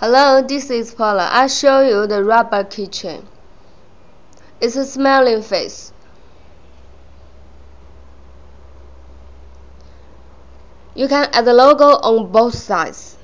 Hello, this is Paula. I'll show you the rubber keychain. It's a smiling face. You can add the logo on both sides.